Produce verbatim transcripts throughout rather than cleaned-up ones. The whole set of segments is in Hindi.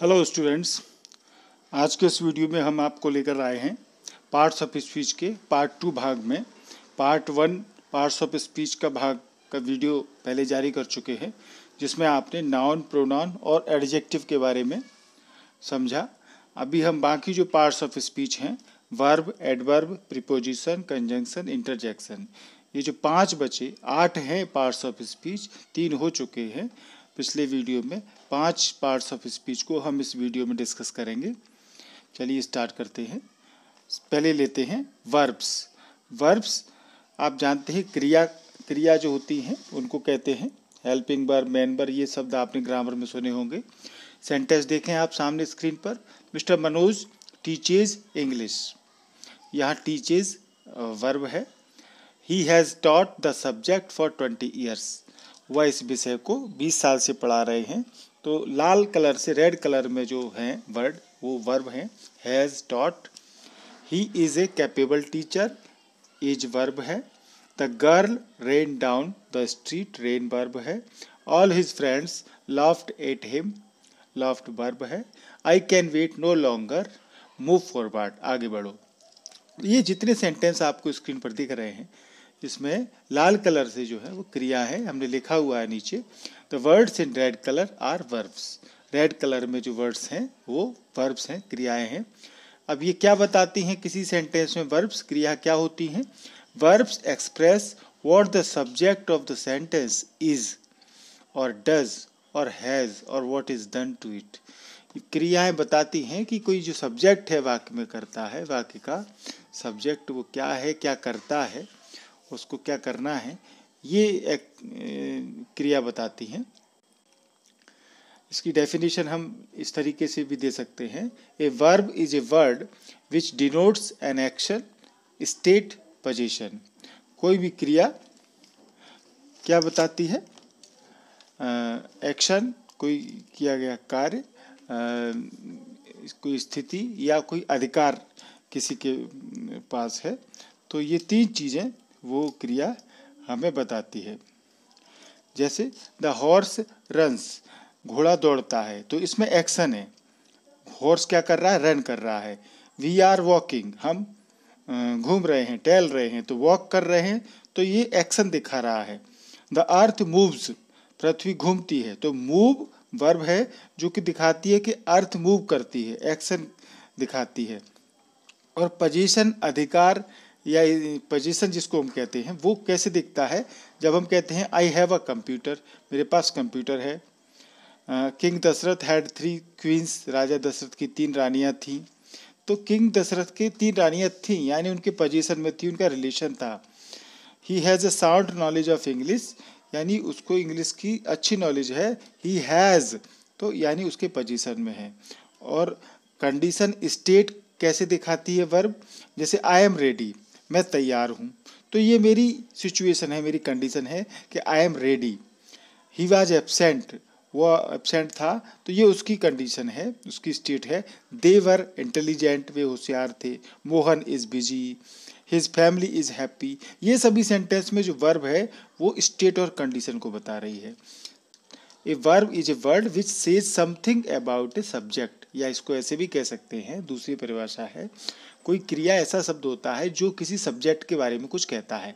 हेलो स्टूडेंट्स, आज के इस वीडियो में हम आपको लेकर आए हैं पार्ट्स ऑफ स्पीच के पार्ट टू भाग में। Part one parts of speech का भाग का वीडियो पहले जारी कर चुके हैं, जिसमें आपने नाउन, प्रोनाउन और एडजेक्टिव के बारे में समझा। अभी हम बाकी जो पार्ट्स ऑफ स्पीच हैं, verb, adverb, preposition, conjunction, interjection, ये जो पांच बचे, आठ हैं पार्ट्स ऑफ स्पीच, तीन हो चुके हैं पिछले वीडियो में। पांच पार्ट्स ऑफ स्पीच को हम इस वीडियो में डिस्कस करेंगे। चलिए स्टार्ट करते हैं। पहले लेते हैं वर्ब्स। वर्ब्स आप जानते हैं, क्रिया क्रिया जो होती हैं उनको कहते हैं हेल्पिंग वर्ब, मेन वर्ब, ये शब्द आपने ग्रामर में सुने होंगे। सेंटेंस देखें आप सामने स्क्रीन पर। मिस्टर मनोज टीचेज इंग्लिश, यहाँ टीचेज वर्ब है। He has taught the subject for twenty years, वह इस विषय को बीस साल से पढ़ा रहे हैं। तो लाल कलर से रेड कलर में जो हैं वर्ड, वो वर्ब हैं। Has taught. He is a capable teacher, is verb है। The girl ran down the street, ran verb है। All his friends laughed at him, laughed verb है। I can wait no longer, move forward, आगे बढ़ो। ये जितने सेंटेंस आपको स्क्रीन पर दिख रहे हैं, इसमें लाल कलर से जो है वो क्रिया है, हमने लिखा हुआ है नीचे। The words in red colour are verbs, red colour में जो वर्ड्स हैं वो वर्ब्स हैं, क्रियाएं हैं। अब ये क्या बताती हैं किसी सेंटेंस में वर्ब्स, क्रिया क्या होती हैं? Verbs express what the subject of the sentence is or does or has or what is done to it. क्रियाएं बताती हैं कि कोई जो सब्जेक्ट है वाक्य में करता है, वाक्य का सब्जेक्ट वो क्या है, क्या करता है, उसको क्या करना है, ये एक क्रिया बताती हैं। इसकी डेफिनेशन हम इस तरीके से भी दे सकते हैं। A verb is a word which denotes an action, state, position. कोई भी क्रिया क्या बताती है? एक्शन, कोई किया गया कार्य, कोई स्थिति या कोई अधिकार किसी के पास है। तो ये तीन चीज़ें वो क्रिया हमें बताती है। जैसे द हॉर्स रन्स, घोड़ा दौड़ता है, तो इसमें एक्शन है। हॉर्स क्या कर रहा है? रन कर रहा है। वी आर वॉकिंग, हम घूम रहे हैं, टहल रहे हैं, तो वॉक कर रहे हैं, तो ये एक्शन दिखा रहा है। द अर्थ मूव्स, पृथ्वी घूमती है, तो मूव वर्ब है जो कि दिखाती है कि अर्थ मूव करती है, एक्शन दिखाती है। और पोजीशन, अधिकार या पोजीशन जिसको हम कहते हैं, वो कैसे दिखता है? जब हम कहते हैं आई हैव अ कंप्यूटर, मेरे पास कंप्यूटर है। King Dasharath had three queens, राजा दशरथ की तीन रानियां थीं। तो किंग दशरथ की तीन रानियां थीं, यानी उनके पोजीशन में थी, उनका रिलेशन था। He has a sound knowledge of English, यानी उसको इंग्लिश की अच्छी नॉलेज है। ही हैज़, तो यानी उसके पोजीशन में है। और कंडीशन, स्टेट कैसे दिखाती है वर्ब? जैसे आई एम रेडी, मैं तैयार हूँ, तो ये मेरी सिचुएशन है, मेरी कंडीशन है कि I am ready. He was absent, वो एब्सेंट था, तो ये उसकी कंडीशन है, उसकी स्टेट है। दे वर इंटेलिजेंट, वे होशियार थे। Mohan is busy, his family is happy. ये सभी सेंटेंस में जो वर्ब है वो स्टेट और कंडीशन को बता रही है। A verb is a word which says something about a subject, या इसको ऐसे भी कह सकते हैं, दूसरी परिभाषा है, कोई क्रिया ऐसा शब्द होता है जो किसी सब्जेक्ट के बारे में कुछ कहता है।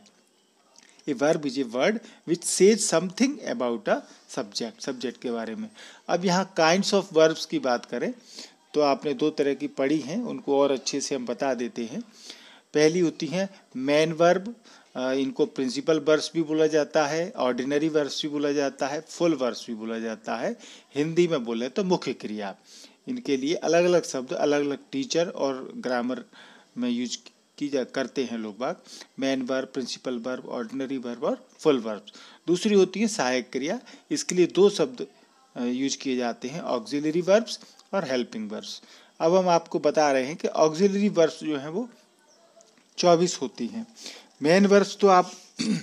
A verb is a word which says something about a subject, subject के बारे में। अब यहाँ काइंड्स ऑफ वर्ब्स की बात करें तो आपने दो तरह की पढ़ी हैं, उनको और अच्छे से हम बता देते हैं। पहली होती है मेन वर्ब, इनको प्रिंसिपल वर्ब्स भी बोला जाता है, ऑर्डिनरी वर्ब्स भी बोला जाता है, फुल वर्ब्स भी बोला जाता है। हिंदी में बोले तो मुख्य क्रिया। इनके लिए अलग अलग शब्द अलग अलग टीचर और ग्रामर में यूज की जा करते हैं लोग बाग। Main verb, principal verb, ordinary verb और फुल वर्ब्स। दूसरी होती है सहायक क्रिया, इसके लिए दो शब्द यूज किए जाते हैं, ऑक्सिलरी वर्ब्स और हेल्पिंग वर्ब्स। अब हम आपको बता रहे हैं कि ऑक्सिलरी वर्ब्स जो हैं वो चौबीस होती हैं। मेन वर्ब्स तो आप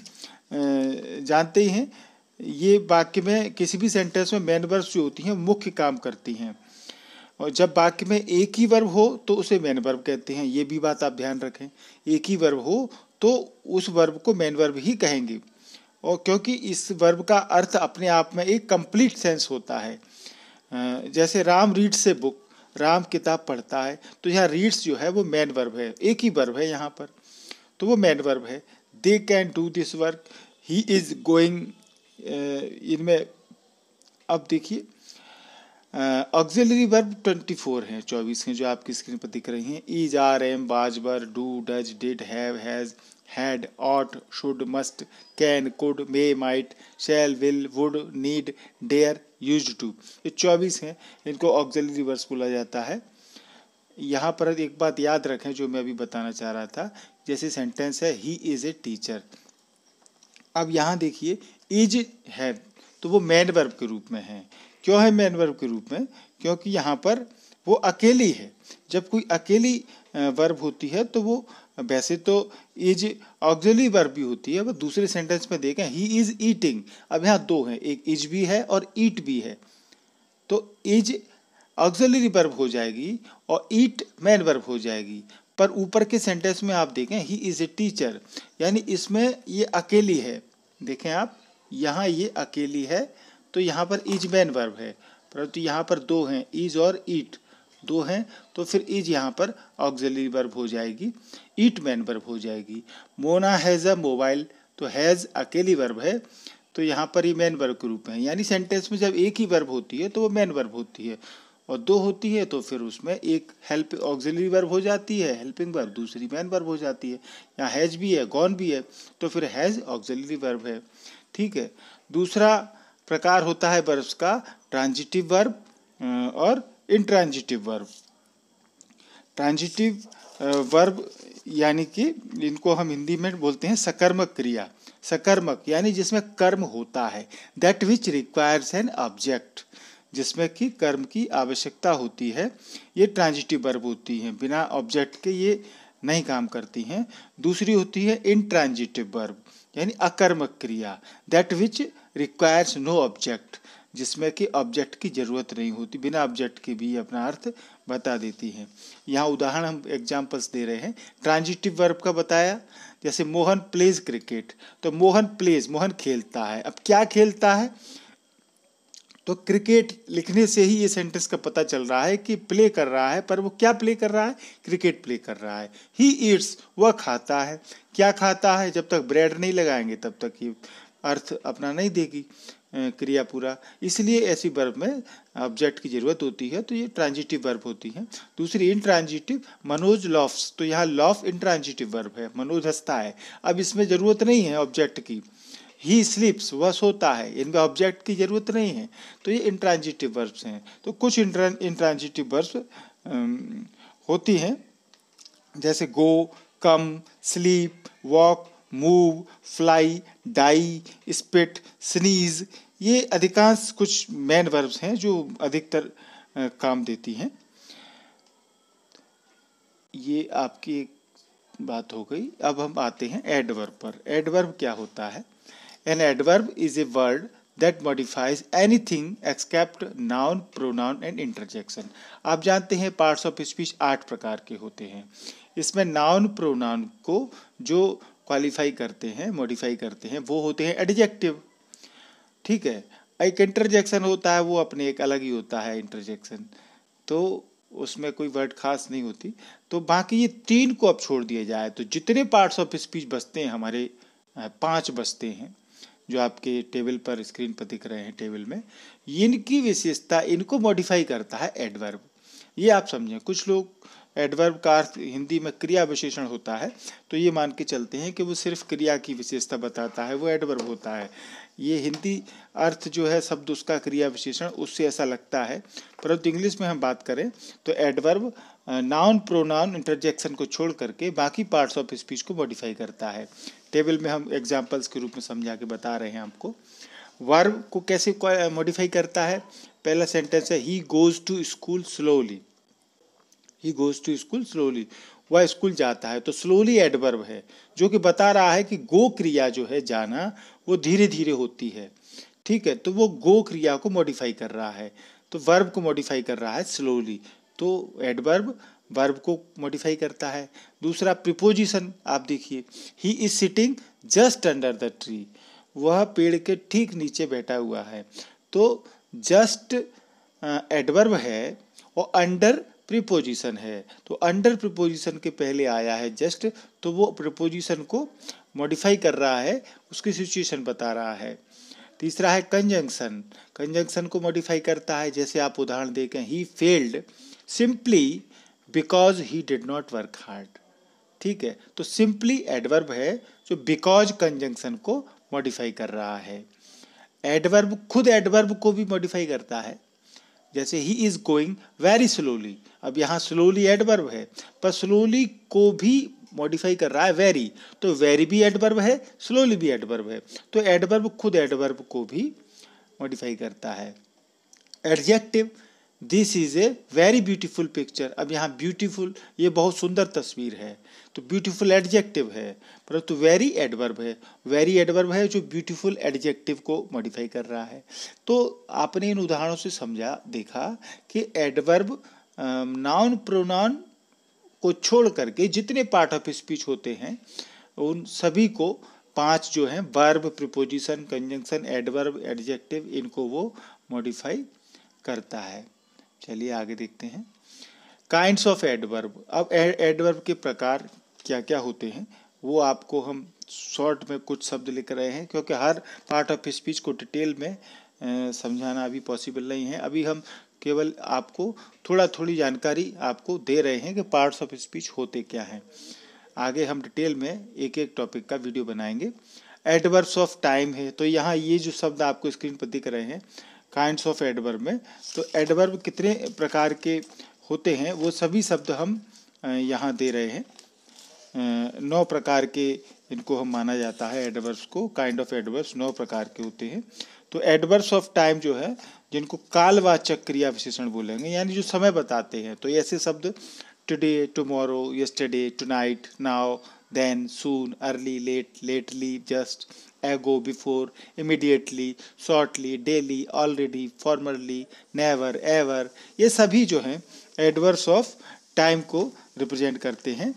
जानते ही हैं, ये वाक्य में किसी भी सेंटेंस में मेन वर्ब्स जो होती हैं मुख्य काम करती हैं। और जब वाक्य में एक ही वर्ब हो तो उसे मेन वर्ब कहते हैं, ये भी बात आप ध्यान रखें। एक ही वर्ब हो तो उस वर्ब को मेन वर्ब ही कहेंगे, और क्योंकि इस वर्ब का अर्थ अपने आप में एक कंप्लीट सेंस होता है। जैसे Ram reads a book, Ram किताब पढ़ता है, तो यहाँ रीड्स जो है वो मेन वर्ब है, एक ही वर्ब है यहाँ पर, तो वो मेन वर्ब है। They can do this work, he is going, इनमें अब देखिए ऑक्सिलरी वर्ब ट्वेंटी फोर हैं, चौबीस हैं जो आपकी स्क्रीन पर दिख रही हैं। Is, are, am, was, were, do, does, did, have, has, had, ought, should, must, can, could, may, might, shall, will, would, need, dare, used to, ये चौबीस हैं, इनको ऑक्सिलरी वर्ब्स बोला जाता है। यहाँ पर एक बात याद रखें जो मैं अभी बताना चाह रहा था, जैसे सेंटेंस है ही इज़ ए टीचर, अब यहाँ देखिए इज है तो वो मेन वर्ब के रूप में है। क्यों है मेन वर्ब के रूप में? क्योंकि यहाँ पर वो अकेली है। जब कोई अकेली वर्ब होती है तो वो, वैसे तो इज ऑक्सिलरी वर्ब भी होती है, वो दूसरे सेंटेंस में देखें ही इज ईटिंग, अब यहाँ दो हैं, एक इज भी है और ईट भी है, तो इज ऑक्सिलरी वर्ब हो जाएगी और ईट मेन वर्ब हो जाएगी। पर ऊपर के सेंटेंस में आप देखें ही इज ए टीचर, यानी इसमें ये अकेली है, देखें आप यहाँ ये अकेली है, तो यहाँ पर इज मेन वर्ब है, परंतु यहाँ पर दो हैं, इज और ईट दो हैं, तो फिर इज यहाँ पर ऑक्सिलरी वर्ब हो जाएगी, ईट मेन वर्ब हो जाएगी। मोना हैज़ अ मोबाइल, तो हैज़ अकेली वर्ब है, तो यहाँ पर ये मेन वर्ब के रूप में है, यानी सेंटेंस में जब एक ही वर्ब होती है तो वो मेन वर्ब होती है, और दो होती है तो फिर उसमें एक हेल्प ऑक्सिलरी वर्ब हो जाती है, हेल्पिंग वर्ब, दूसरी मेन वर्ब हो जाती है। यहाँ हैज भी है, गॉन भी है, तो फिर हैज ऑक्सिलरी वर्ब है, ठीक है। दूसरा प्रकार होता है वर्ब्स का ट्रांजिटिव वर्ब और इंट्रांजिटिव वर्ब। ट्रांजिटिव वर्ब यानी कि इनको हम हिंदी में बोलते हैं सकर्मक क्रिया, सकर्मक यानी जिसमें कर्म होता है, that which requires an object, जिसमें कि कर्म की आवश्यकता होती है, ये ट्रांजिटिव वर्ब होती हैं, बिना ऑब्जेक्ट के ये नहीं काम करती हैं। दूसरी होती है इंट्रांजिटिव वर्ब यानी अकर्मक क्रिया, that which requires no object, जिसमें कि ऑब्जेक्ट की जरूरत नहीं होती, बिना ऑब्जेक्ट के भी अपना अर्थ बता देती हैं। यहाँ उदाहरण हम एग्जाम्पल्स दे रहे हैं। ट्रांजिटिव वर्ब का बताया, जैसे मोहन प्लेज क्रिकेट, तो मोहन प्लेज, मोहन खेलता है, अब क्या खेलता है, तो क्रिकेट लिखने से ही ये सेंटेंस का पता चल रहा है कि प्ले कर रहा है, पर वो क्या प्ले कर रहा है, क्रिकेट प्ले कर रहा है। ही ईट्स, वह खाता है, क्या खाता है, जब तक ब्रेड नहीं लगाएंगे तब तक ये अर्थ अपना नहीं देगी क्रिया पूरा, इसलिए ऐसी वर्ब में ऑब्जेक्ट की जरूरत होती है, तो ये ट्रांजिटिव वर्ब होती है। दूसरी इंट्रांजिटिव, मनोज लॉफ्स, तो यहाँ लॉफ इंट्रांजिटिव वर्ब है, मनोज हंसता है, अब इसमें जरूरत नहीं है ऑब्जेक्ट की। ही स्लीप्स, वह सोता है, इनमें ऑब्जेक्ट की जरूरत नहीं है, तो ये इंट्रांजिटिव वर्ब्स हैं। तो कुछ इंट्रांजिटिव वर्ब्स होती हैं, जैसे go, come, sleep, walk, move, fly, die, spit, sneeze, ये अधिकांश कुछ मेन वर्ब्स हैं जो अधिकतर काम देती हैं। ये आपकी एक बात हो गई। अब हम आते हैं एडवर्ब पर। एडवर्ब क्या होता है? An adverb is a word that modifies anything except noun, pronoun and interjection. आप जानते हैं पार्ट्स ऑफ स्पीच आठ प्रकार के होते हैं। इसमें नाउन प्रोनाउन को जो क्वालिफाई करते हैं, मॉडिफाई करते हैं, वो होते हैं एडजेक्टिव, ठीक है। एक इंटरजेक्शन होता है, वो अपने एक अलग ही होता है इंटरजेक्शन, तो उसमें कोई वर्ड खास नहीं होती। तो बाकी ये तीन को अब छोड़ दिया जाए तो जितने पार्ट्स ऑफ स्पीच बचते हैं हमारे, पांच बचते हैं जो आपके टेबल पर, स्क्रीन पर दिख रहे हैं टेबल में, इनकी विशेषता, इनको मॉडिफाई करता है एडवर्ब। ये आप समझें, कुछ लोग एडवर्ब का अर्थ हिंदी में क्रिया विशेषण होता है, तो ये मान के चलते हैं कि वो सिर्फ क्रिया की विशेषता बताता है, वो एडवर्ब होता है। ये हिंदी अर्थ जो है शब्द उसका क्रिया विशेषण, उससे ऐसा लगता है, परंतु इंग्लिश में हम बात करें तो एडवर्ब नाउन, प्रोनाउन, इंटरजेक्शन को छोड़ करके बाकी पार्ट्स ऑफ स्पीच को मॉडिफाई करता है। टेबल में हम एग्जाम्पल्स के रूप में समझा के बता रहे हैं आपको। वर्ब को कैसे मॉडिफाई करता है? पहला सेंटेंस है he goes to school slowly, he goes to school slowly, वह स्कूल जाता है, तो स्लोली एडवर्ब है जो कि बता रहा है कि गो क्रिया जो है, जाना, वो धीरे धीरे होती है, ठीक है। तो वो गो क्रिया को मॉडिफाई कर रहा है, तो वर्ब को मॉडिफाई कर रहा है स्लोली, तो एडवर्ब वर्ब को मॉडिफाई करता है। दूसरा प्रीपोजिशन, आप देखिए, he is sitting just under the tree, वह पेड़ के ठीक नीचे बैठा हुआ है, तो जस्ट एडवर्ब है और अंडर प्रीपोजिशन है, तो अंडर प्रीपोजिशन के पहले आया है जस्ट, तो वो प्रीपोजिशन को मॉडिफाई कर रहा है, उसकी सिचुएशन बता रहा है। तीसरा है कंजंक्शन, कंजंक्शन को मॉडिफाई करता है, जैसे आप उदाहरण देखें, he failed simply because he did not work hard. ठीक है, तो सिंपली एडवर्ब है जो बिकॉज कंजंक्शन को मॉडिफाई कर रहा है। एडवर्ब खुद एडवर्ब को भी मॉडिफाई करता है, जैसे he is going very slowly, अब यहाँ स्लोली एडवर्ब है पर स्लोली को भी मॉडिफाई कर रहा है वेरी, तो वेरी भी एडवर्ब है, स्लोली भी एडवर्ब है, तो एडवर्ब खुद एडवर्ब को भी मॉडिफाई करता है। Adjective, this is a very beautiful picture, अब यहाँ ब्यूटीफुल ये बहुत सुंदर तस्वीर है, तो ब्यूटीफुल एडजेक्टिव है, परंतु वेरी एडवर्ब है, वेरी एडवर्ब है जो ब्यूटीफुल एडजेक्टिव को मॉडिफाई कर रहा है। तो आपने इन उदाहरणों से समझा देखा कि एडवर्ब नाउन प्रोनाउन को छोड़ करके जितने पार्ट ऑफ स्पीच होते हैं उन सभी को पांच जो हैं verb, preposition, conjunction, adverb, adjective, इनको वो मॉडिफाई करता है। चलिए आगे देखते हैं काइंड्स ऑफ एडवर्ब। अब एडवर्ब के प्रकार क्या क्या होते हैं वो आपको हम शॉर्ट में कुछ शब्द लिख रहे हैं, क्योंकि हर पार्ट ऑफ स्पीच को डिटेल में समझाना अभी पॉसिबल नहीं है। अभी हम केवल आपको थोड़ा थोड़ी जानकारी आपको दे रहे हैं कि पार्ट्स ऑफ स्पीच होते क्या हैं। आगे हम डिटेल में एक एक टॉपिक का वीडियो बनाएंगे। एडवर्ब्स ऑफ टाइम है, तो यहाँ ये जो शब्द आपको स्क्रीन पर दिख रहे हैं काइंड्स ऑफ एडवर्ब में, तो एडवर्ब कितने प्रकार के होते हैं वो सभी शब्द हम यहाँ दे रहे हैं। नौ प्रकार के इनको हम माना जाता है एडवर्ब्स को, काइंड ऑफ एडवर्ब्स नौ प्रकार के होते हैं। तो एडवर्ब्स ऑफ टाइम जो है जिनको कालवाचक क्रिया विशेषण बोलेंगे, यानी जो समय बताते हैं, तो ऐसे शब्द today, tomorrow, yesterday, tonight, now, then, soon, early, late, lately, just, ago, before, immediately, shortly, daily, already, formerly, never, ever, ये सभी जो हैं एडवर्ब्स ऑफ टाइम को रिप्रेजेंट करते हैं।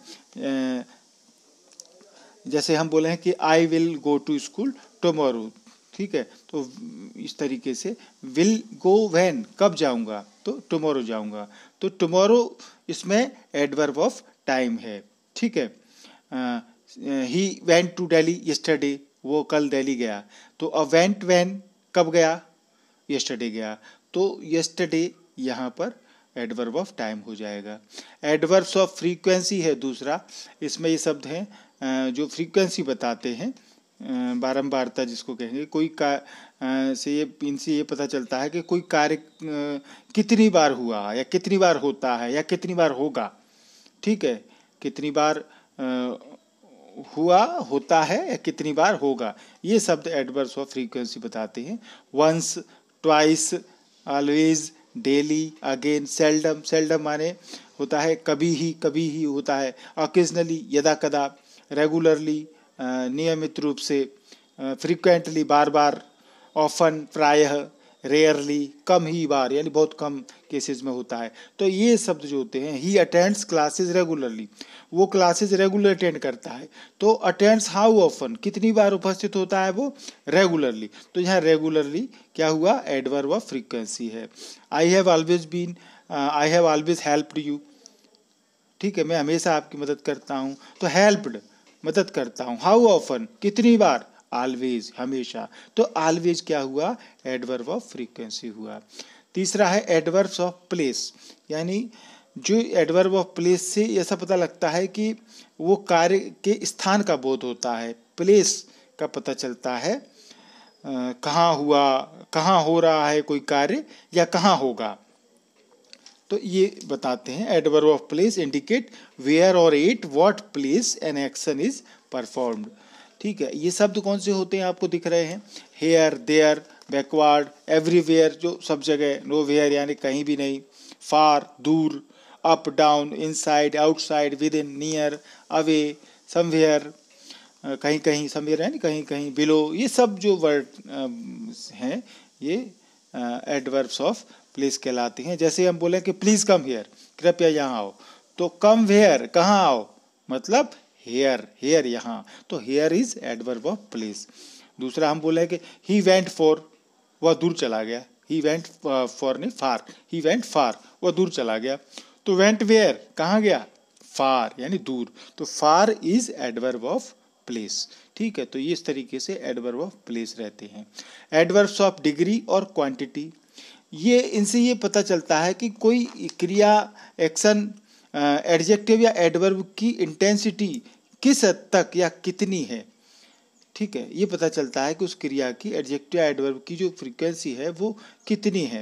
जैसे हम बोले हैं कि I will go to school tomorrow, ठीक है, तो इस तरीके से विल गो व्हेन, कब जाऊंगा, तो टुमारो जाऊंगा, तो टुमारो इसमें एडवर्ब ऑफ टाइम है। ठीक है, he went to Delhi yesterday, वो कल दिल्ली गया, तो अ वेंट व्हेन, कब गया, यस्टरडे गया, तो यस्टरडे यहाँ पर एडवर्ब ऑफ टाइम हो जाएगा। एडवर्ब्स ऑफ फ्रीक्वेंसी है दूसरा, इसमें ये शब्द हैं जो फ्रीक्वेंसी बताते हैं, बारंबारता जिसको कहेंगे। कोई का से ये इनसे ये पता चलता है कि कोई कार्य कितनी बार हुआ या कितनी बार होता है या कितनी बार होगा। ठीक है, कितनी बार हुआ, होता है या कितनी बार होगा, ये शब्द एडवर्ब्स ऑफ फ्रीक्वेंसी बताते हैं। Once, twice, always, daily, again, seldom, seldom माने होता है कभी ही, कभी ही होता है, ऑकेजनली, यदा कदा, रेगुलरली, नियमित रूप से, फ्रीक्वेंटली, बार बार, ऑफन, प्रायः, रेयरली, कम ही बार, यानी बहुत कम केसेस में होता है। तो ये शब्द जो होते हैं, ही अटेंड्स क्लासेस रेगुलरली, वो क्लासेस रेगुलर अटेंड करता है, तो अटेंड्स हाउ ऑफन, कितनी बार उपस्थित होता है वो, रेगुलरली, तो यहाँ रेगुलरली क्या हुआ, एडवर्ब ऑफ फ्रीक्वेंसी है। I have always been, I have always helped you, ठीक है, मैं हमेशा आपकी मदद करता हूँ, तो हेल्प्ड, मदद करता हूँ, हाउ ऑफन, कितनी बार, ऑलवेज, हमेशा, तो ऑलवेज क्या हुआ, एडवर्ब ऑफ फ्रीक्वेंसी हुआ। तीसरा है एडवर्ब्स ऑफ प्लेस, यानी जो एडवर्ब ऑफ प्लेस से ऐसा पता लगता है कि वो कार्य के स्थान का बोध होता है, प्लेस का पता चलता है, कहाँ हुआ, कहाँ हो रहा है कोई कार्य या कहाँ होगा, तो ये बताते हैं। Adverb of place indicate where or at what place an action is performed. ठीक है, ये शब्द कौन से होते हैं आपको दिख रहे हैं, हेयर, देयर, बैकवर्ड, एवरीवेयर, जो सब जगह, नो वेयर यानी कहीं भी नहीं, फार, दूर, up, down, inside, outside, within, near, away, somewhere, कहीं कहीं, समवेयर यानी कहीं कहीं, बिलो, ये सब जो वर्ड हैं ये एडवर्ब्स ऑफ प्लेस कहलाते हैं। जैसे हम बोलें कि प्लीज कम हियर, कृपया यहाँ आओ, तो कम वेयर, कहाँ आओ, मतलब हेयर, हेयर यहाँ, तो here is adverb of place. दूसरा हम बोले कि ही वेंट फॉर, वह दूर चला गया, ही वेंट फॉर नहीं फार, ही वेंट फार, वो दूर चला गया। तो वेंट वेयर, कहाँ गया, फार यानी दूर। तो far is adverb of place. ठीक है, तो ये इस तरीके से एडवर्ब ऑफ प्लेस रहते हैं। Adverbs of degree or quantity, ये इनसे ये पता चलता है कि कोई क्रिया, एक्शन, एडजेक्टिव या एडवर्ब की इंटेंसिटी किस हद तक या कितनी है। ठीक है, ये पता चलता है कि उस क्रिया की एडजेक्टिव या एडवर्ब की जो फ्रीक्वेंसी है वो कितनी है।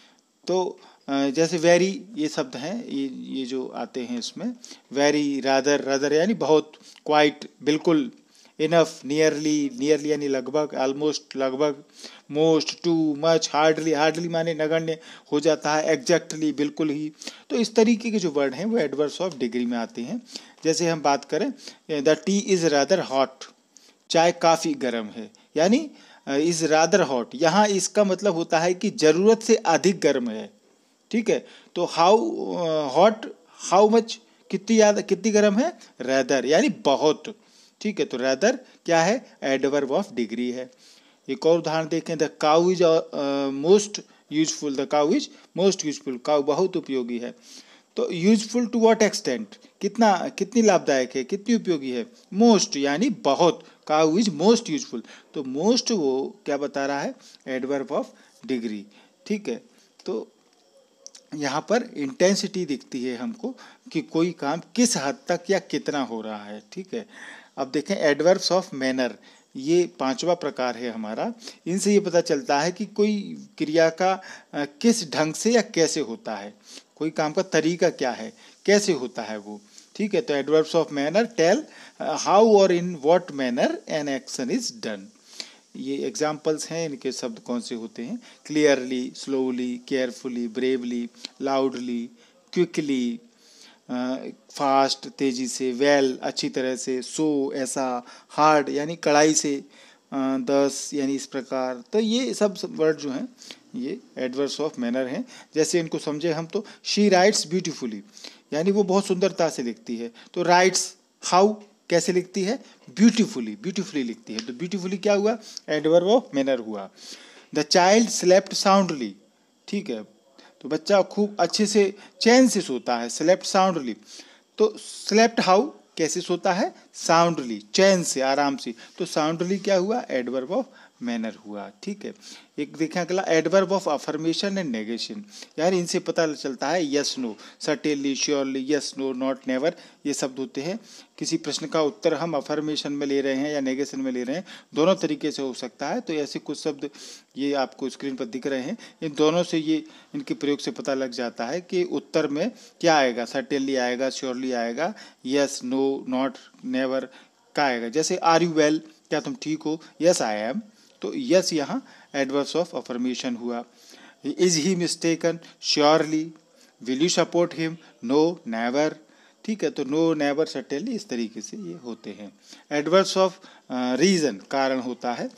तो जैसे वेरी ये शब्द हैं, ये ये जो आते हैं इसमें, वेरी, रादर, रादर यानी बहुत, क्वाइट बिल्कुल, इनफ नियरली, नियरली यानी लगभग, ऑलमोस्ट लगभग, most, too much, hardly, hardly माने नगण्य हो जाता है, एग्जैक्टली बिल्कुल ही। तो इस तरीके के जो वर्ड हैं वो एडवर्ब्स ऑफ डिग्री में आते हैं। जैसे हम बात करें, the tea is rather hot, चाय काफ़ी गर्म है, यानी इज़ रादर हॉट, यहाँ इसका मतलब होता है कि ज़रूरत से अधिक गर्म है। ठीक है, तो हाउ हॉट, हाउ मच, कितनी ज़्यादा, कितनी गर्म है, रादर यानी बहुत। ठीक है, तो रादर क्या है, एडवर्ब ऑफ डिग्री है। एक और उदाहरण देखें, the cow is most useful, the cow is most useful, cow बहुत उपयोगी है। तो यूजफुल टू व्हाट एक्सटेंट, कितना, कितनी लाभदायक है, कितनी उपयोगी है, मोस्ट यानी बहुत, काउ इज मोस्ट यूजफुल। तो मोस्ट वो क्या बता रहा है, एडवर्ब ऑफ डिग्री। ठीक है, तो यहाँ पर इंटेंसिटी दिखती है हमको कि कोई काम किस हद तक या कितना हो रहा है। ठीक है, अब देखें एडवर्ब्स ऑफ मैनर, ये पांचवा प्रकार है हमारा। इनसे ये पता चलता है कि कोई क्रिया का किस ढंग से या कैसे होता है, कोई काम का तरीका क्या है, कैसे होता है वो। ठीक है, तो adverbs of manner tell how or in what manner an action is done. ये एग्जाम्पल्स हैं, इनके शब्द कौन से होते हैं, clearly, slowly, carefully, bravely, loudly, quickly, fast तेजी से, वेल अच्छी तरह से, सो ऐसा, हार्ड यानी कड़ाई से, दस यानी इस प्रकार। तो ये सब वर्ड जो हैं ये एडवर्ब्स ऑफ मैनर हैं। जैसे इनको समझे हम, तो शी राइट्स ब्यूटीफुली यानी वो बहुत सुंदरता से लिखती है। तो राइट्स हाउ कैसे लिखती है, ब्यूटीफुली, ब्यूटीफुली लिखती है। तो ब्यूटीफुली क्या हुआ, एडवर्ब ऑफ मैनर हुआ। द चाइल्ड स्लेप्ट साउंडली, ठीक है, तो बच्चा खूब अच्छे से चैन से सोता है, स्लेप्ट साउंडली। तो स्लेप्ट हाउ कैसे सोता है, साउंडली, चैन से, आराम से। तो साउंडली क्या हुआ, एडवर्ब ऑफ मैनर हुआ। ठीक है, एक देखें अगला, adverb of affirmation and negation, यार इनसे पता चलता है yes no, certainly, surely, yes no, not, never, ये शब्द होते हैं। किसी प्रश्न का उत्तर हम अफर्मेशन में ले रहे हैं या नेगेशन में ले रहे हैं, दोनों तरीके से हो सकता है। तो ऐसे कुछ शब्द ये आपको स्क्रीन पर दिख रहे हैं, इन दोनों से ये इनके प्रयोग से पता लग जाता है कि उत्तर में क्या आएगा, सर्टेनली आएगा, श्योरली आएगा, यस, नो, नॉट, नेवर क्या आएगा। जैसे आर यू वेल, क्या तुम ठीक हो, यस आई एम। तो यस यहाँ एडवर्ब्स ऑफ अफर्मेशन हुआ। Is he mistaken, surely, will you support him, no, never. ठीक है, तो नो, नेवर, सर्टेनली, इस तरीके से ये होते हैं। एडवर्ब्स ऑफ रीजन, कारण होता है।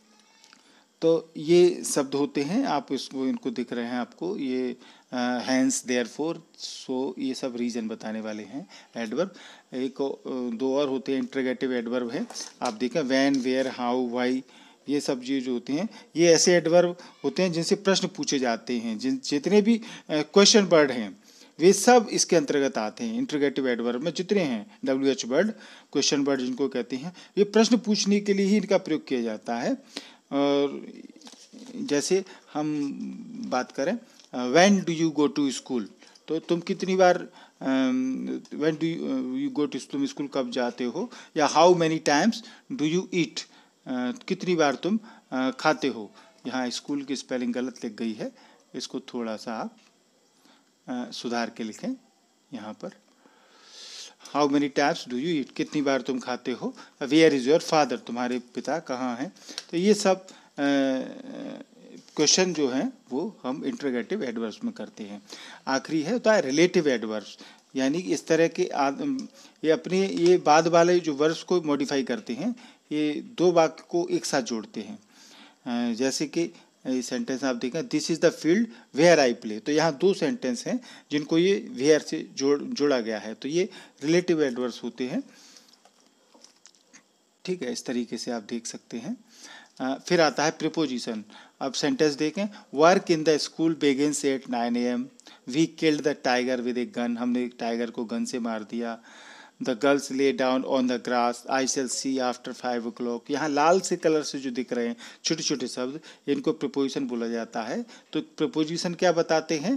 तो ये शब्द होते हैं, आप इसको इनको दिख रहे हैं आपको, ये हैंस, देयरफॉर, सो, ये सब रीजन बताने वाले हैं एडवर्ब। एक दो और होते हैं, इंटरोगेटिव एडवर्ब है, आप देखें, व्हेन, वेयर, हाउ, व्हाई, ये सब चीज़ जो होती हैं ये ऐसे एडवर्ब होते हैं जिनसे प्रश्न पूछे जाते हैं। जिन जितने भी क्वेश्चन वर्ड हैं वे सब इसके अंतर्गत आते हैं। इंटरोगेटिव एडवर्ब में जितने हैं, W H word, question word जिनको कहते हैं, ये प्रश्न पूछने के लिए ही इनका प्रयोग किया जाता है। और जैसे हम बात करें, when do you go to school, तो तुम कितनी बार, when do you go to, तुम स्कूल कब जाते हो। या how many times do you eat, कितनी बार तुम uh, खाते हो। यहाँ स्कूल की स्पेलिंग गलत लिख गई है, इसको थोड़ा सा आप uh, सुधार के लिखें। यहाँ पर how many times do you eat, कितनी बार तुम खाते हो। वेयर इज़ योर फादर, तुम्हारे पिता कहाँ हैं। तो ये सब क्वेश्चन uh, जो हैं वो हम इंटरोगेटिव एडवर्ब्स में करते हैं। आखिरी है होता है रिलेटिव एडवर्ब्स, यानी इस तरह के ये अपने ये बाद वाले जो वर्ब्स को मॉडिफाई करते हैं, ये दो वाक्य को एक साथ जोड़ते हैं। जैसे कि सेंटेंस आप देखें, this is the field where I play, तो यहाँ दो सेंटेंस हैं जिनको ये वेयर से जोड़ जोड़ा गया है, तो ये रिलेटिव एडवर्ब्स होते हैं। ठीक है, इस तरीके से आप देख सकते हैं। आ, फिर आता है प्रीपोजिशन। अब सेंटेंस देखें, work in the school begins at nine A M, we killed the tiger with a gun, हमने एक टाइगर को गन से मार दिया। The girls lay down on the grass, I shall see after five o'clock. यहाँ लाल से कलर से जो दिख रहे हैं छोटे छोटे शब्द, इनको प्रीपोजिशन बोला जाता है। तो प्रीपोजिशन क्या बताते हैं?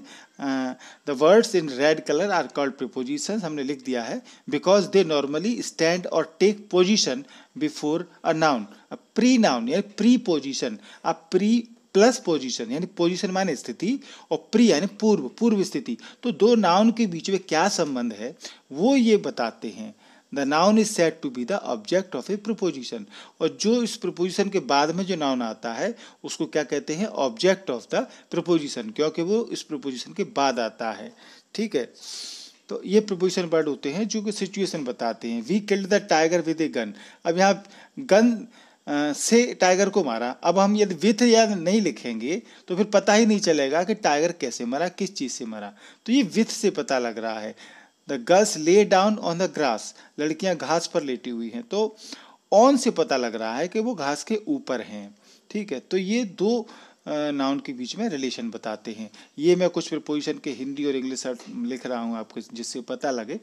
The words in red colour are called preposition, हमने लिख दिया है, because they normally stand or take position before a noun. Pre noun यानी प्री पोजिशन, अब प्री प्लस पोजीशन यानी पोजीशन माने स्थिति, और प्री यानी पूर्व, पूर्व स्थिति। तो दो नाउन के बीच में क्या संबंध है वो ये बताते हैं। The noun is said to be the object of a preposition, और जो इस प्रीपोजिशन के बाद में जो नाउन आता है उसको क्या कहते हैं? ऑब्जेक्ट ऑफ द प्रीपोजिशन, क्योंकि वो इस प्रीपोजिशन के बाद आता है। ठीक है, तो ये प्रीपोजिशन वर्ड होते हैं जो कि सिचुएशन बताते हैं। We killed the tiger with a gun, अब यहाँ गन Uh, से टाइगर को मारा। अब हम यदि विथ या नहीं लिखेंगे तो फिर पता ही नहीं चलेगा कि टाइगर कैसे मरा, किस चीज़ से मरा। तो ये विथ से पता लग रहा है। The girls lay down on the grass, लड़कियां घास पर लेटी हुई हैं, तो ऑन से पता लग रहा है कि वो घास के ऊपर हैं। ठीक है, तो ये दो नाउन के बीच में रिलेशन बताते हैं। ये मैं कुछ प्रीपोजिशन के हिंदी और इंग्लिश लिख रहा हूँ आपको, जिससे पता लगे।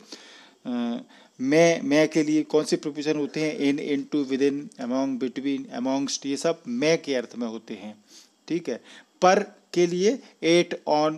Uh, मैं मैं के लिए कौन से प्रीपोजिशन होते हैं? In, into, within, among, between, amongst, ये सब मैं के अर्थ में होते हैं। ठीक है, पर के लिए at, on,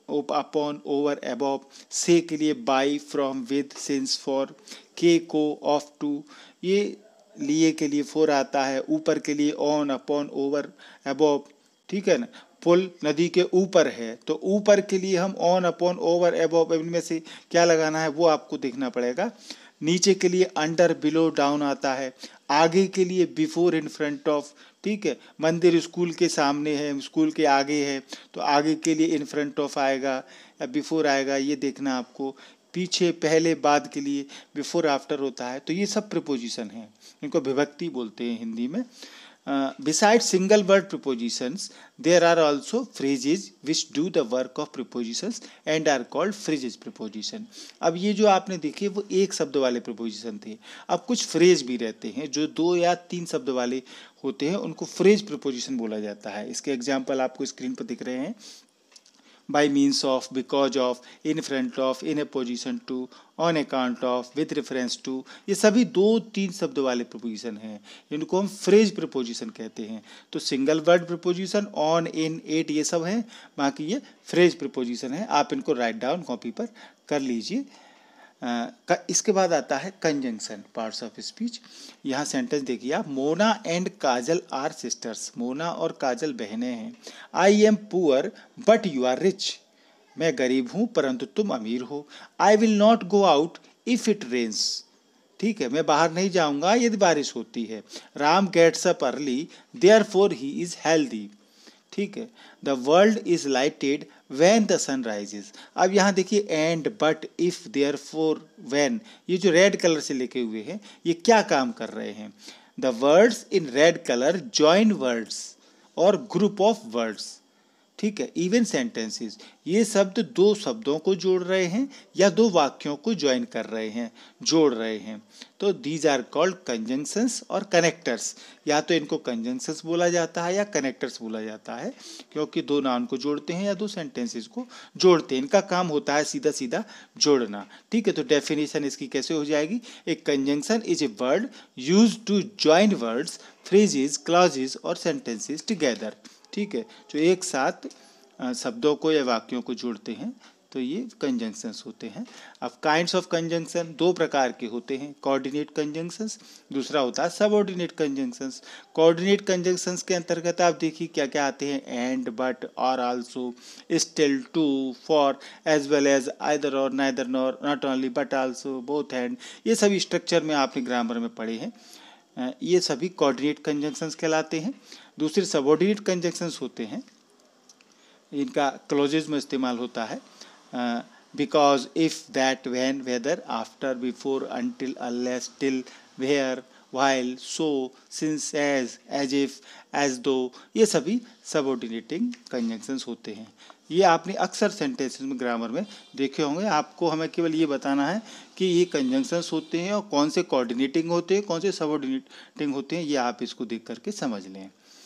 upon, over, above. से के लिए by, from, with, since, for. के, को, ऑफ, टू। ये लिए के लिए फोर आता है। ऊपर के लिए ऑन, अपॉन, ओवर, अबव। ठीक है ना, पुल नदी के ऊपर है, तो ऊपर के लिए हम ऑन, अपॉन, ओवर, अबव, इनमें से क्या लगाना है वो आपको देखना पड़ेगा। नीचे के लिए अंडर, बिलो, डाउन आता है। आगे के लिए बिफोर, इन फ्रंट ऑफ। ठीक है, मंदिर स्कूल के सामने है, स्कूल के आगे है, तो आगे के लिए इन फ्रंट ऑफ आएगा या बिफोर आएगा, ये देखना आपको। पीछे, पहले, बाद के लिए बिफोर, आफ्टर होता है। तो ये सब प्रीपोजिशन हैं, इनको विभक्ति बोलते हैं हिंदी में। Uh, besides single word prepositions, there are also phrases which do the work of prepositions and are called phrases preposition. अब ये जो आपने देखे वो एक शब्द वाले preposition थे। अब कुछ phrase भी रहते हैं जो दो या तीन शब्द वाले होते हैं, उनको phrase preposition बोला जाता है। इसके एग्जाम्पल आपको स्क्रीन पर दिख रहे हैं। by means of, because of, in front of, in opposition to, on account of, with reference to, ये सभी दो तीन शब्द वाले प्रीपोजिशन हैं, इनको हम फ्रेज प्रीपोजिशन कहते हैं। तो single word preposition, on, in, at, ये सब हैं, बाकी ये फ्रेज प्रीपोजिशन है। आप इनको राइट डाउन कॉपी पर कर लीजिए। Uh, इसके बाद आता है कंजंक्शन, पार्ट्स ऑफ स्पीच। यहाँ सेंटेंस देखिए आप, Mona and Kajal are sisters, Mona और काजल बहनें हैं। I am poor but you are rich, मैं गरीब हूँ परंतु तुम अमीर हो। I will not go out if it rains, ठीक है, मैं बाहर नहीं जाऊँगा यदि बारिश होती है। Ram gets up early therefore he is healthy, ठीक है। The world is lighted when the sun rises. अब यहाँ देखिए and, but, if, therefore, when, ये जो रेड कलर से लिखे हुए हैं ये क्या काम कर रहे हैं? The words in red colour join words or group of words, ठीक है। इवन सेंटेंसेस, ये शब्द दो शब्दों को जोड़ रहे हैं या दो वाक्यों को ज्वाइन कर रहे हैं, जोड़ रहे हैं। तो these are called conjunctions or connectors. या तो इनको कंजंक्शंस बोला जाता है या कनेक्टर्स बोला जाता है, क्योंकि दो नाउन को जोड़ते हैं या दो सेंटेंसेस को जोड़ते हैं। इनका काम होता है सीधा सीधा जोड़ना, ठीक है। तो डेफिनेशन इसकी कैसे हो जाएगी? A conjunction is a word used to join words, phrases, clauses or sentences together, ठीक है, जो एक साथ शब्दों को या वाक्यों को जोड़ते हैं, तो ये कंजंक्शंस होते हैं। अब काइंड्स ऑफ कंजंक्शन दो प्रकार के होते हैं, कोऑर्डिनेट कंजंक्शंस, दूसरा होता है सबऑर्डिनेट कंजंक्शंस। कोऑर्डिनेट कंजंक्शंस के अंतर्गत आप देखिए क्या क्या आते हैं, and, but, or, also, still, too, for, as well as, either or, neither nor, not only, but also, both and, ये सभी स्ट्रक्चर में आपने ग्रामर में पढ़े हैं। ये सभी कोऑर्डिनेट कंजंक्शंस कहलाते हैं। दूसरे सबऑर्डिनेट कंजंक्शंस होते हैं, इनका क्लोजेज में इस्तेमाल होता है, because, if, that, when, whether, after, before, until, unless, till, where, while, so, since, as, as if, as though, ये सभी सबऑर्डिनेटिंग कंजंक्शंस होते हैं। ये आपने अक्सर सेंटेंसेस में ग्रामर में देखे होंगे। आपको हमें केवल ये बताना है कि ये कंजंक्शंस होते हैं और कौन से कोऑर्डिनेटिंग होते हैं, कौन से सबऑर्डिनेटिंग होते हैं, ये आप इसको देख करके समझ लें।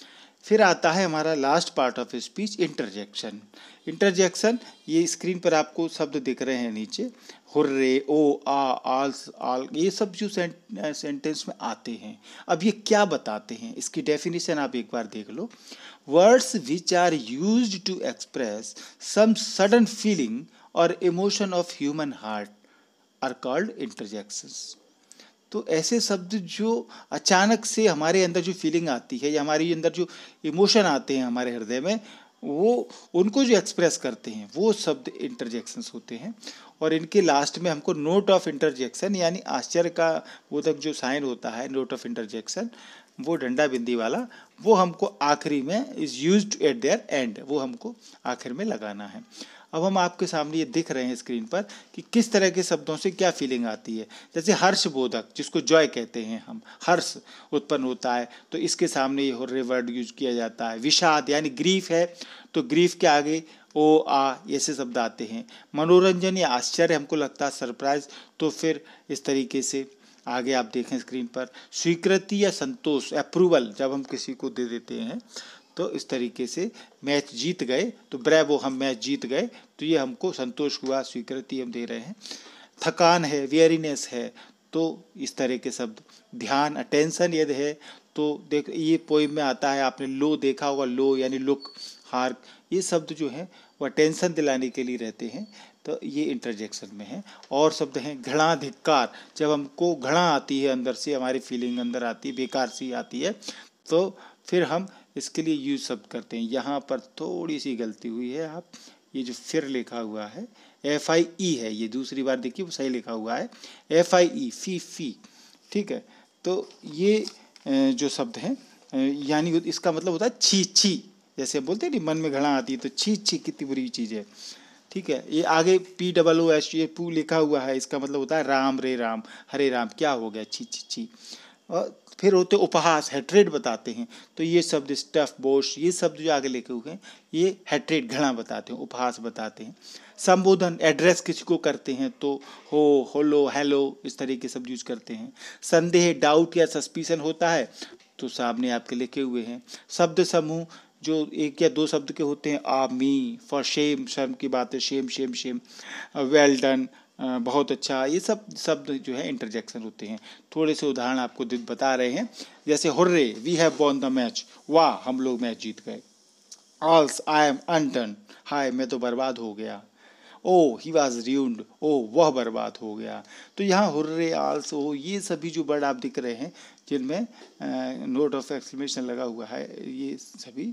फिर आता है हमारा last part of speech, interjection. Interjection, ये स्क्रीन पर आपको शब्द दिख रहे हैं नीचे, हुर्रे, ओ, आ, आल्स, आल, ये सब जो सेंटेंस में आते हैं, अब ये क्या बताते हैं, इसकी डेफिनेशन आप एक बार देख लो। Words which are used to express some sudden feeling or emotion of human heart are called interjections. तो ऐसे शब्द जो अचानक से हमारे अंदर जो फीलिंग आती है या हमारे अंदर जो इमोशन आते हैं हमारे हृदय में, वो उनको जो एक्सप्रेस करते हैं वो शब्द इंटरजेक्शंस होते हैं। और इनके लास्ट में हमको नोट ऑफ इंटरजेक्शन यानी आश्चर्य का बोधक जो साइन होता है, नोट ऑफ इंटरजेक्शन, वो डंडा बिंदी वाला, वो हमको आखिरी में is used at their end, वो हमको आखिर में लगाना है। अब हम आपके सामने ये दिख रहे हैं स्क्रीन पर कि किस तरह के शब्दों से क्या फीलिंग आती है। जैसे हर्षबोधक, जिसको जॉय कहते हैं हम, हर्ष उत्पन्न होता है तो इसके सामने ये हुर्रे वर्ड यूज किया जाता है। विषाद यानी ग्रीफ है तो ग्रीफ के आगे ओ, आ, ऐसे शब्द आते हैं। मनोरंजन या आश्चर्य, हमको लगता है सरप्राइज, तो फिर इस तरीके से आगे आप देखें स्क्रीन पर। स्वीकृति या संतोष, अप्रूवल, जब हम किसी को दे देते हैं तो इस तरीके से मैच जीत गए तो ब्रेवो, हम मैच जीत गए, तो ये हमको संतोष हुआ, स्वीकृति हम दे रहे हैं। थकान है, वेयरीनेस है, तो इस तरह के शब्द। ध्यान, अटेंशन यदि है तो देख, ये पोइम में आता है, आपने लो देखा होगा, लो यानी लुक, हार्क, ये शब्द जो है वो अटेंशन दिलाने के लिए रहते हैं, तो ये इंटरजेक्शन में है। और शब्द हैं घृणा, धिक्कार, जब हमको घृणा आती है अंदर से, हमारी फीलिंग अंदर आती है, बेकार सी आती है, तो फिर हम इसके लिए यूज शब्द करते हैं। यहाँ पर थोड़ी सी गलती हुई है, आप ये जो फिर लिखा हुआ है एफ आई ई है, ये दूसरी बार देखिए वो सही लिखा हुआ है, एफ आई ई, फी फी, ठीक है। तो ये जो शब्द हैं यानी इसका मतलब होता है छी छी, जैसे बोलते हैं नहीं मन में घृणा आती है तो छी छी कितनी बुरी चीज़ है, ठीक है। ये आगे पी डबल ओ एस ये पू लिखा हुआ है, इसका मतलब होता है राम रे राम, हरे राम, क्या हो गया, छी छी छी। और फिर होते उपहास, हेट्रेड बताते हैं, तो ये शब्द स्टफ, बोश, ये शब्द जो आगे लिखे हुए हैं ये हेट्रेड, घृणा बताते हैं, उपहास बताते हैं। संबोधन, एड्रेस किसी को करते हैं तो हो, होलो, हेलो, इस तरह के शब्द यूज करते हैं। संदेह, डाउट या सस्पिशन होता है तो सामने आपके लिखे हुए हैं। शब्द समूह जो एक या दो शब्द के होते हैं, आ, मी, फॉर शेम, शर्म की बात है, shame shame shame, well done, बहुत अच्छा, ये सब शब्द जो है इंटरजेक्शन होते हैं। थोड़े से उदाहरण आपको बता रहे हैं, जैसे hurray, we have won the match, वाह हम लोग मैच जीत गए। ऑल्स, आई एम अनडन, हाय मैं तो बर्बाद हो गया। ओ, ही वॉज र्यून्ड, ओ वह बर्बाद हो गया। तो यहाँ हुर्रे, आल्स, ओ, ये सभी जो वर्ड आप दिख रहे हैं जिनमें नोट ऑफ एक्सक्लेमेशन लगा हुआ है, ये सभी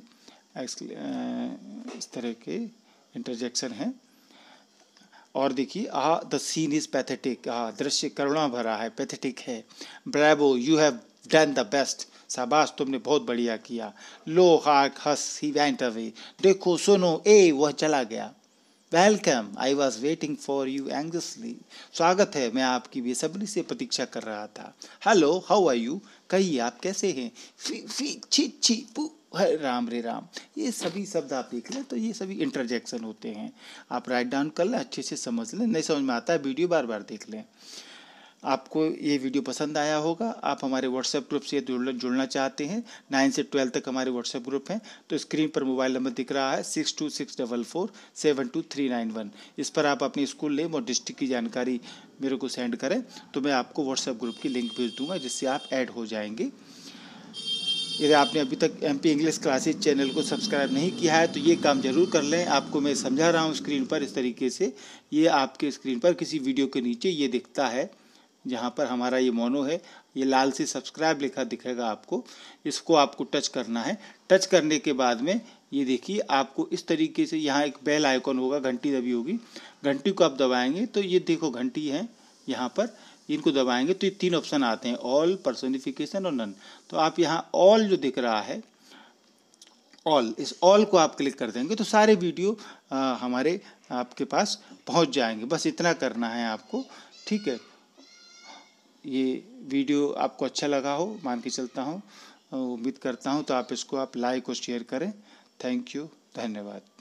इस तरह के इंटरजेक्शन हैं। और देखिए, ah the scene is pathetic, आ दृश्य करुणा भरा है, पैथेटिक है। Bravo, you have done the best, शाबाश तुमने बहुत बढ़िया किया। लो, hark, hush, he went away, देखो सुनो, ए वह चला गया। Welcome, I was waiting for you anxiously, स्वागत है, मैं आपकी बेसब्री से प्रतीक्षा कर रहा था। हेलो, हाउ आर यू, कहिए आप कैसे हैं। फी फी छी छी पू, है राम रे राम, ये सभी शब्द आप देख लें तो ये सभी इंटरजेक्शन होते हैं। आप राइट डाउन कर लें, अच्छे से समझ लें, नहीं समझ में आता है वीडियो बार बार देख लें। आपको ये वीडियो पसंद आया होगा, आप हमारे व्हाट्सएप ग्रुप से जुड़ना चाहते हैं, नाइन से ट्वेल्व तक हमारे व्हाट्सएप ग्रुप हैं, तो स्क्रीन पर मोबाइल नंबर दिख रहा है six two six double four seven two three nine one. इस पर आप अपनी स्कूल नेम और डिस्ट्रिक्ट की जानकारी मेरे को सेंड करें तो मैं आपको व्हाट्सएप ग्रुप की लिंक भेज दूँगा, जिससे आप ऐड हो जाएंगे। यदि आपने अभी तक M P English classes channel को सब्सक्राइब नहीं किया है तो ये काम जरूर कर लें। आपको मैं समझा रहा हूँ स्क्रीन पर इस तरीके से, ये आपके स्क्रीन पर किसी वीडियो के नीचे ये दिखता है, जहाँ पर हमारा ये मोनो है, ये लाल से सब्सक्राइब लिखा दिखेगा आपको, इसको आपको टच करना है। टच करने के बाद में ये देखिए आपको इस तरीके से यहाँ एक बेल आइकॉन होगा, घंटी दबी होगी, घंटी को आप दबाएंगे तो ये देखो घंटी है यहाँ पर, इनको दबाएंगे तो ये तीन ऑप्शन आते हैं, ऑल, पर्सोनिफिकेशन और नन। तो आप यहाँ ऑल जो दिख रहा है, ऑल, इस ऑल को आप क्लिक कर देंगे तो सारे वीडियो आ, हमारे आपके पास पहुँच जाएंगे। बस इतना करना है आपको, ठीक है। ये वीडियो आपको अच्छा लगा हो मान के चलता हूँ, उम्मीद करता हूँ, तो आप इसको आप लाइक और शेयर करें। थैंक यू, धन्यवाद।